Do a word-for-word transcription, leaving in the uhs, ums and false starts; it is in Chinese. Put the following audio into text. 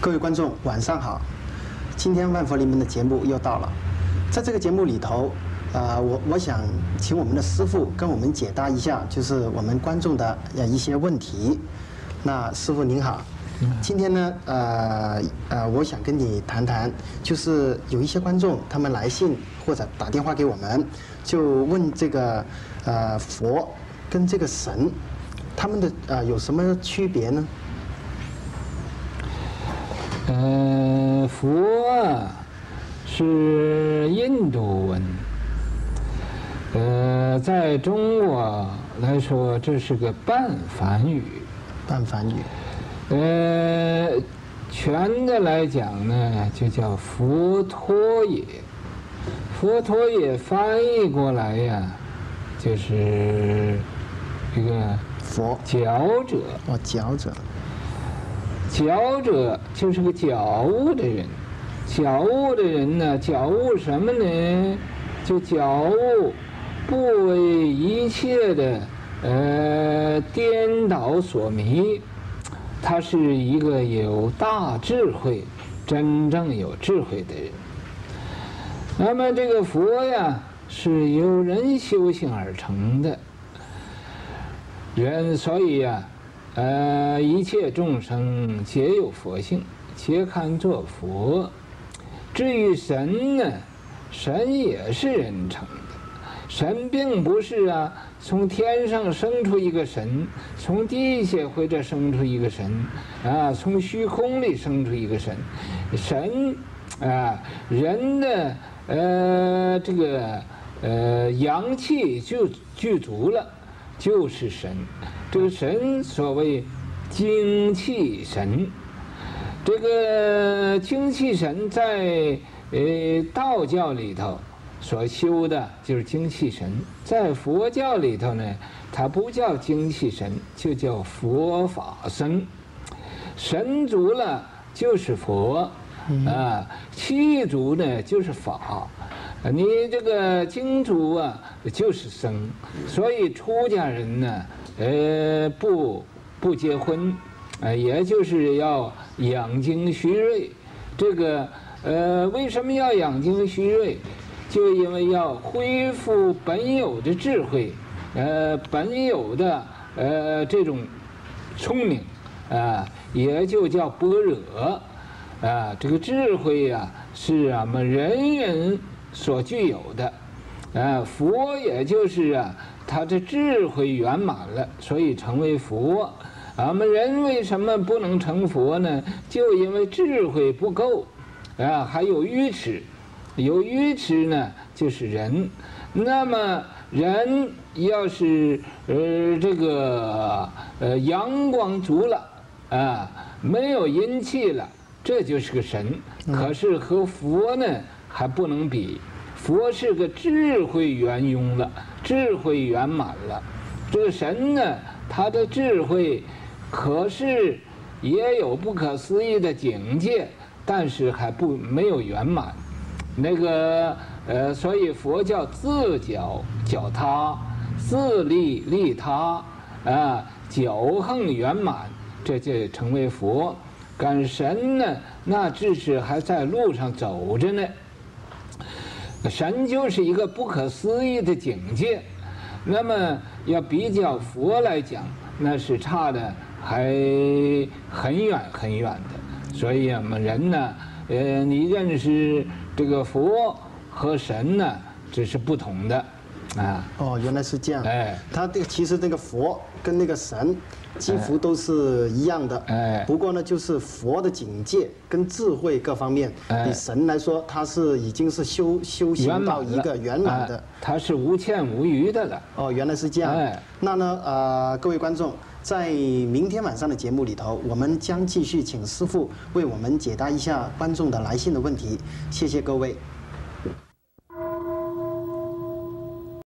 各位观众，晚上好！今天万佛临门的节目又到了，在这个节目里头，呃，我我想请我们的师父跟我们解答一下，就是我们观众的呃一些问题。那师父您好，今天呢，呃呃，我想跟你谈谈，就是有一些观众他们来信或者打电话给我们，就问这个呃佛跟这个神，他们的呃有什么区别呢？ 呃，佛啊是印度文，呃，在中国来说，这是个半梵语。 半梵语。 呃，全的来讲呢，就叫佛陀也。佛陀也翻译过来呀，就是一个佛觉者。 哦，觉者。 觉者就是个觉悟的人，觉悟的人呢，觉悟什么呢？就觉悟不为一切的呃颠倒所迷，他是一个有大智慧、真正有智慧的人。那么这个佛呀，是由人修行而成的人，所以呀。呃，一切众生皆有佛性，皆堪作佛。至于神呢，神也是人成的，神并不是啊从天上生出一个神，从地下或者生出一个神，啊，从虚空里生出一个神。神啊，人的呃这个呃阳气就具足了，就是神。这个神所谓精气神，这个精气神在呃道教里头所修的就是精气神，在佛教里头呢，它不叫精气神，就叫佛法僧。神足了就是佛，啊，气足呢就是法。你这个精足啊，就是僧，所以出家人呢，呃，不不结婚，呃，也就是要养精蓄锐。这个呃，为什么要养精蓄锐？就因为要恢复本有的智慧，呃，本有的呃这种聪明，啊、呃，也就叫般若，啊、呃，这个智慧呀、啊，是俺们人人所具有的，啊，佛也就是啊，他的智慧圆满了，所以成为佛。俺们人为什么不能成佛呢？就因为智慧不够，啊，还有愚痴，有愚痴呢，就是人。那么人要是呃这个呃阳光足了，啊，没有阴气了，这就是个神。可是和佛呢？还不能比，佛是个智慧圆融了，智慧圆满了。这个神呢，他的智慧可是也有不可思议的境界，但是还不没有圆满。那个呃，所以佛教自觉觉他，自利利他，啊，觉恒圆满，这就成为佛。感神呢，那只是还在路上走着呢。神就是一个不可思议的境界，那么要比较佛来讲，那是差的还很远很远的。所以我们人呢，呃，你认识这个佛和神呢，这是不同的，啊。 哦，原来是这样。 哎， 他这个其实这个佛跟那个神几乎都是一样的。 哎， 不过呢，就是佛的境界跟智慧各方面， 哎、 比神来说，他是已经是修修行到一个圆满的， 他、哎、是无欠无余的了。 哦，原来是这样。 哎， 那呢，呃，各位观众，在明天晚上的节目里头，我们将继续请师父为我们解答一下观众的来信的问题。谢谢各位。